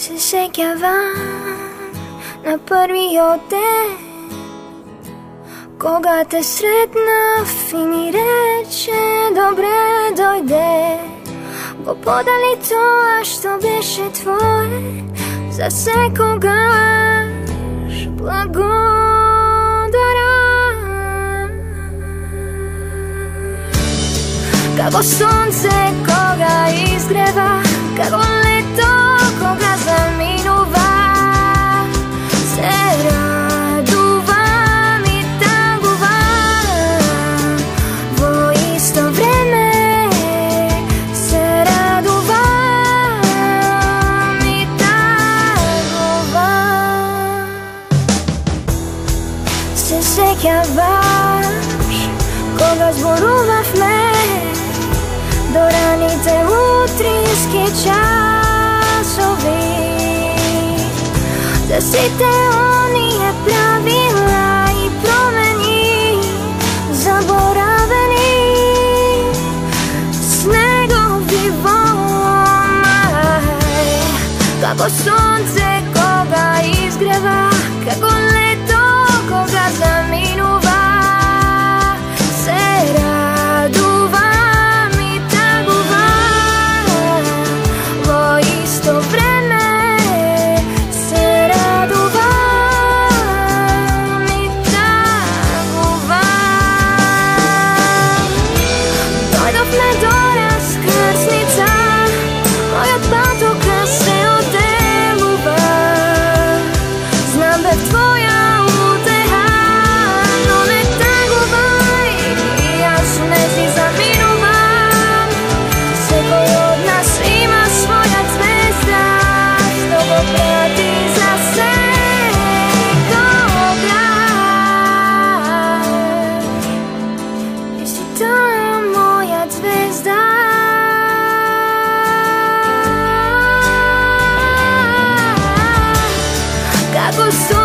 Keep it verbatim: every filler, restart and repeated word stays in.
се сеќавам на првиот ден кога те сретнав и ми рече добре дојде. Го подали тоа што беше твое, за секогаш благодарам. Како сонце кога изгрева, како лето кога заминува, се радувам и тагувам во исто време, се радувам и тагувам. Се сеќаваш кога зборувавме до раните утрински часови, за сите оние правила и промени заборавени снегови во мај. Како сонце кога изгрева, како лето кога заминува, се радувам и тагувам во исто време, се радувам и тагувам. Дојдовме до раскрсница, мојот патока се оделува, знам бев твоја утеха, но не тагувај, јас не си заминувам. Секој од нас има своја звезда, што го прати за секогаш. И си таа моја звезда. Како